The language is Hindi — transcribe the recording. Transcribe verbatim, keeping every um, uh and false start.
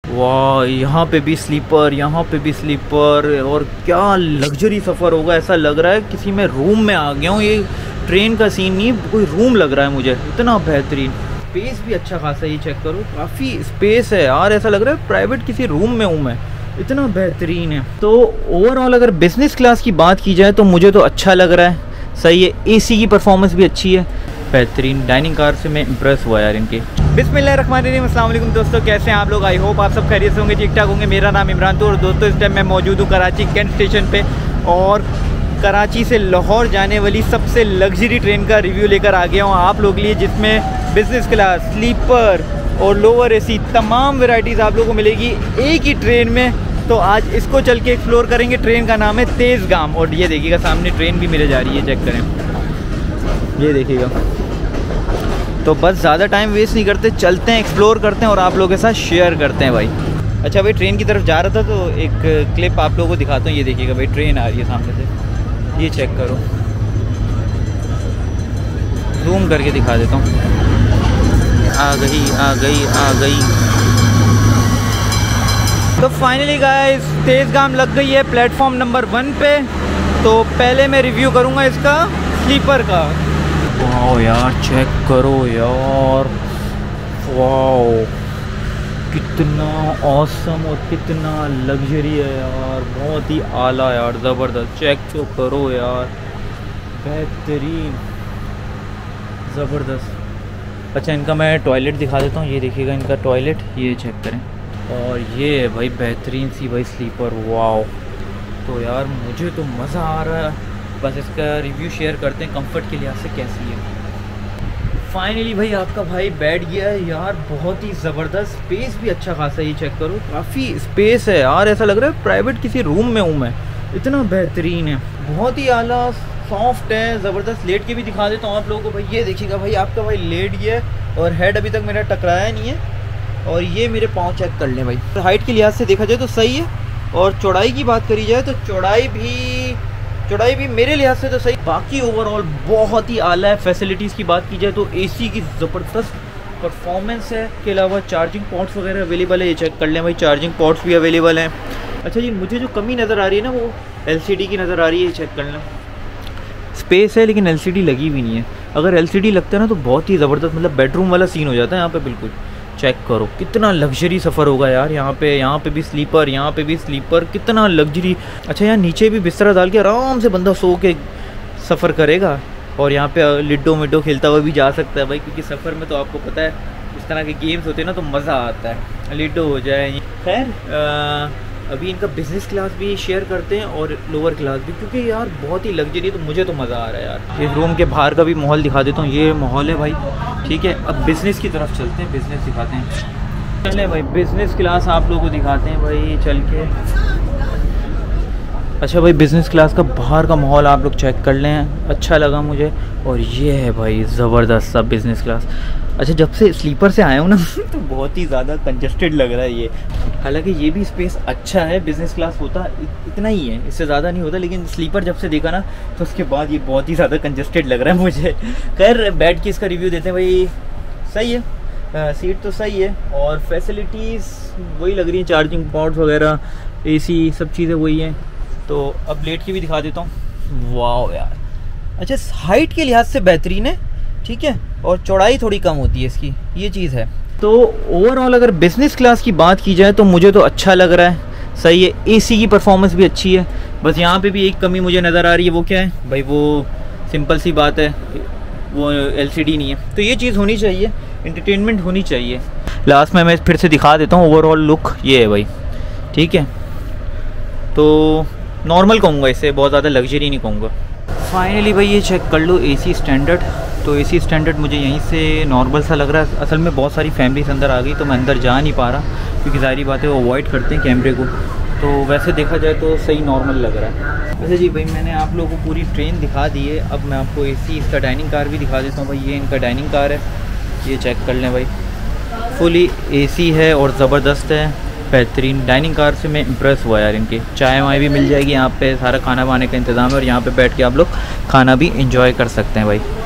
वाह, यहाँ पे भी स्लीपर, यहाँ पे भी स्लीपर, और क्या लग्जरी सफ़र होगा। ऐसा लग रहा है किसी में रूम में आ गया हूँ। ये ट्रेन का सीन नहीं, कोई रूम लग रहा है मुझे, इतना बेहतरीन। स्पेस भी अच्छा खासा, ये चेक करो, काफ़ी स्पेस है यार। ऐसा लग रहा है प्राइवेट किसी रूम में हूँ मैं, इतना बेहतरीन है। तो ओवरऑल अगर बिज़नेस क्लास की बात की जाए तो मुझे तो अच्छा लग रहा है, सही है। एसी की परफॉर्मेंस भी अच्छी है, बेहतरीन। डाइनिंग कार से मैं इम्प्रेस हुआ यार इनके। बिस्मिल्लाहिर्रहमानिर्रहीम, अस्सलाम वालेकुम दोस्तों, कैसे हैं आप लोग? आई होप आप सब खैरियत से होंगे, ठीक ठाक होंगे। मेरा नाम इमरान तो, और दोस्तों इस टाइम मैं मौजूद हूँ कराची कैंट स्टेशन पे, और कराची से लाहौर जाने वाली सबसे लग्जरी ट्रेन का रिव्यू लेकर आ गया हूँ आप लोग के लिए, जिसमें बिज़नेस क्लास, स्लीपर और लोअर एसी तमाम वेराइटीज़ आप लोगों को मिलेगी एक ही ट्रेन में। तो आज इसको चल के एक्सप्लोर करेंगे। ट्रेन का नाम है तेज़गाम, और ये देखिएगा सामने ट्रेन भी मिले जा रही है, चेक करें, ये देखिएगा। तो बस ज़्यादा टाइम वेस्ट नहीं करते, चलते हैं, एक्सप्लोर करते हैं और आप लोगों के साथ शेयर करते हैं भाई। अच्छा भाई, ट्रेन की तरफ जा रहा था तो एक क्लिप आप लोगों को दिखाता हूँ। ये देखिएगा भाई, ट्रेन आ रही है सामने से, ये चेक करो, जूम करके दिखा देता हूँ। आ गई आ गई आ गई। तो फाइनली गाइस, तेज़गाम लग गई है प्लेटफॉर्म नंबर वन पे। तो पहले मैं रिव्यू करूँगा इसका स्लीपर का। वाह यार, चेक करो यार, वाह कितना ऑसम और कितना लग्जरी है यार, बहुत ही आला यार, ज़बरदस्त। चेक तो करो यार, बेहतरीन, ज़बरदस्त। अच्छा, इनका मैं टॉयलेट दिखा देता हूँ, ये देखिएगा इनका टॉयलेट, ये चेक करें। और ये है भाई बेहतरीन सी भाई स्लीपर, वाह। तो यार मुझे तो मज़ा आ रहा है। बस इसका रिव्यू शेयर करते हैं कंफर्ट के लिहाज से कैसी है। फाइनली भाई आपका भाई बैठ गया है यार, बहुत ही ज़बरदस्त। स्पेस भी अच्छा खासा, ये चेक करो, काफ़ी स्पेस है यार। ऐसा लग रहा है प्राइवेट किसी रूम में हूँ मैं, इतना बेहतरीन है, बहुत ही आला, सॉफ्ट है, ज़बरदस्त। लेट के भी दिखा देता हूँ आप लोगों को भाई, ये देखिएगा भाई, आपका भाई लेट गया है और हेड अभी तक मेरा टकराया नहीं है। और ये मेरे पाँव चेक कर लें भाई। तो हाइट के लिहाज से देखा जाए तो सही है, और चौड़ाई की बात करी जाए तो चौड़ाई भी चौड़ाई भी मेरे लिहाज से तो सही। बाकी ओवरऑल बहुत ही आला है। फैसिलिटीज़ की बात की जाए तो एसी की ज़बरदस्त परफॉर्मेंस है, के अलावा चार्जिंग पोर्ट्स वगैरह अवेलेबल है, ये चेक कर लें भाई, चार्जिंग पोर्ट्स भी अवेलेबल हैं। अच्छा जी, मुझे जो कमी नज़र आ रही है ना, वो एलसीडी की नज़र आ रही है, ये चेक कर लें। स्पेस है लेकिन एलसीडी लगी भी नहीं है। अगर एलसीडी लगता है ना तो बहुत ही ज़बरदस्त, मतलब बेडरूम वाला सीन हो जाता है यहाँ पे। बिल्कुल चेक करो, कितना लग्जरी सफ़र होगा यार। यहाँ पे यहाँ पे भी स्लीपर, यहाँ पे भी स्लीपर, कितना लग्जरी। अच्छा, यहाँ नीचे भी बिस्तरा डाल के आराम से बंदा सो के सफ़र करेगा, और यहाँ पे लिड्डो मिड्डो खेलता हुआ भी जा सकता है भाई, क्योंकि सफ़र में तो आपको पता है इस तरह के गेम्स होते हैं ना तो मज़ा आता है, लिड्डो हो जाए। खैर अभी इनका बिज़नेस क्लास भी शेयर करते हैं और लोअर क्लास भी, क्योंकि यार बहुत ही लग्जरी, तो मुझे तो मज़ा आ रहा है यार। इस रूम के बाहर का भी माहौल दिखा देता हूँ, ये माहौल है भाई, ठीक है। अब बिज़नेस की तरफ चलते हैं, बिज़नेस दिखाते हैं। चले भाई, बिज़नेस क्लास आप लोगों को दिखाते हैं भाई चल के। अच्छा भाई, बिज़नेस क्लास का बाहर का माहौल आप लोग चेक कर लें, अच्छा लगा मुझे। और ये है भाई ज़बरदस्त सा बिज़नेस क्लास। अच्छा, जब से स्लीपर से आया हूँ ना तो बहुत ही ज़्यादा कंजस्टेड लग रहा है ये। हालांकि ये भी स्पेस अच्छा है, बिज़नेस क्लास होता इतना ही है, इससे ज़्यादा नहीं होता, लेकिन स्लीपर जब से देखा ना तो उसके बाद ये बहुत ही ज़्यादा कंजस्टेड लग रहा है मुझे। खैर बैठ के इसका रिव्यू देते हैं भाई। सही है, आ, सीट तो सही है, और फैसिलिटीज़ वही लग रही हैं, चार्जिंग पोर्ट्स वगैरह, एसी, सब चीज़ें वही हैं। तो अब लेट की भी दिखा देता हूँ। वाह यार, अच्छा हाइट के लिहाज से बेहतरीन है, ठीक है, और चौड़ाई थोड़ी कम होती है इसकी, ये चीज़ है। तो ओवरऑल अगर बिज़नेस क्लास की बात की जाए तो मुझे तो अच्छा लग रहा है, सही है। एसी की परफॉर्मेंस भी अच्छी है। बस यहाँ पे भी एक कमी मुझे नज़र आ रही है, वो क्या है भाई, वो सिंपल सी बात है, वो एलसीडी नहीं है। तो ये चीज़ होनी चाहिए, एंटरटेनमेंट होनी चाहिए। लास्ट में मैं फिर से दिखा देता हूँ, ओवरऑल लुक ये है भाई, ठीक है। तो नॉर्मल कहूँगा इसे, बहुत ज़्यादा लग्जरी नहीं कहूँगा। फाइनली भाई ये चेक कर लो एसी स्टैंडर्ड। तो एसी स्टैंडर्ड मुझे यहीं से नॉर्मल सा लग रहा है। असल में बहुत सारी फैमिलीज अंदर आ गई तो मैं अंदर जा नहीं पा रहा, क्योंकि ज़ाहिर बात है वो अवॉइड करते हैं कैमरे को। तो वैसे देखा जाए तो सही नॉर्मल लग रहा है। वैसे जी भाई, मैंने आप लोगों को पूरी ट्रेन दिखा दी है। अब मैं आपको एसी इसका डाइनिंग कार भी दिखा देता हूँ भाई। ये इनका डाइनिंग कार है, ये चेक कर लें भाई, फुली एसी है और ज़बरदस्त है, बेहतरीन। डाइनिंग कार से मैं इम्प्रेस हुआ यार। इनकी चाय वाय भी मिल जाएगी यहाँ पे, सारा खाना वाने का इंतज़ाम है, और यहाँ पे बैठ के आप लोग खाना भी इंजॉय कर सकते हैं भाई।